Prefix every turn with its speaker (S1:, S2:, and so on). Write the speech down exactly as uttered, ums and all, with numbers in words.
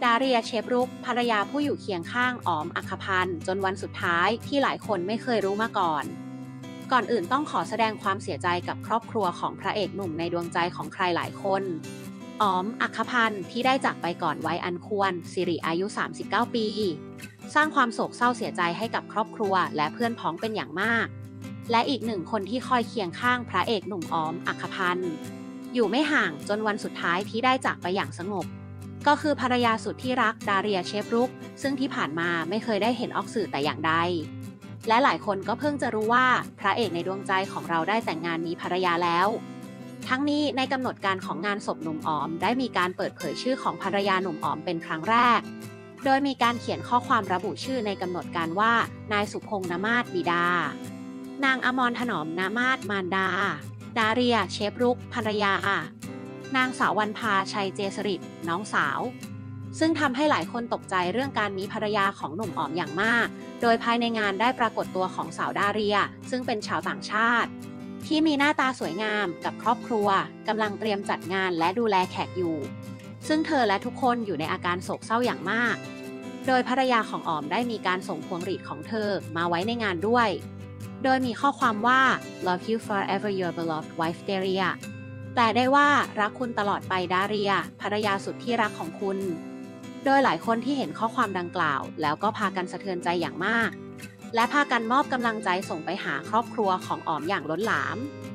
S1: ดาเรียเชฟรุกภรรยาผู้อยู่เคียงข้างอ๋อมอัคพันธ์จนวันสุดท้ายที่หลายคนไม่เคยรู้มาก่อน ก่อนอื่นต้องขอแสดงความเสียใจกับครอบครัวของพระเอกหนุ่มในดวงใจของใครหลายคนอ๋อมอัคพันธ์ที่ได้จากไปก่อนวัยอันควรสิริอายุสามสิบเก้าปีสร้างความโศกเศร้าเสียใจให้กับครอบครัวและเพื่อนพ้องเป็นอย่างมากและอีกหนึ่งคนที่คอยเคียงข้างพระเอกหนุ่มอ๋อมอัคพันธ์อยู่ไม่ห่างจนวันสุดท้ายที่ได้จากไปอย่างสงบก็คือภรรยาสุดที่รักดาเรียเชฟรุกซึ่งที่ผ่านมาไม่เคยได้เห็นออกสื่อแต่อย่างใดและหลายคนก็เพิ่งจะรู้ว่าพระเอกในดวงใจของเราได้แต่งงานมีภรรยาแล้วทั้งนี้ในกำหนดการของงานศพหนุ่มอ๋อมได้มีการเปิดเผยชื่อของภรรยาหนุ่มอ๋อมเป็นครั้งแรกโดยมีการเขียนข้อความระบุชื่อในกำหนดการว่านายสุพงษ์นมาศบิดานางอมรถนอมนมาศมารดาดาเรียเชฟรุกภรรยานางสาววรรณภาชัยเจสริตน้องสาวซึ่งทำให้หลายคนตกใจเรื่องการมีภรรยาของหนุ่มอ๋อมอย่างมากโดยภายในงานได้ปรากฏตัวของสาวดาเรียซึ่งเป็นชาวต่างชาติที่มีหน้าตาสวยงามกับครอบครัวกำลังเตรียมจัดงานและดูแลแขกอยู่ซึ่งเธอและทุกคนอยู่ในอาการโศกเศร้าอย่างมากโดยภรรยาของอ๋อมได้มีการส่งพวงหรีดของเธอมาไว้ในงานด้วยโดยมีข้อความว่า Love you forever your beloved wife Daria แปลได้ว่ารักคุณตลอดไปดาเรียภรรยาสุดที่รักของคุณโดยหลายคนที่เห็นข้อความดังกล่าวแล้วก็พากันสะเทือนใจอย่างมากและพากันมอบกำลังใจส่งไปหาครอบครัวของอ๋อมอย่างล้นหลาม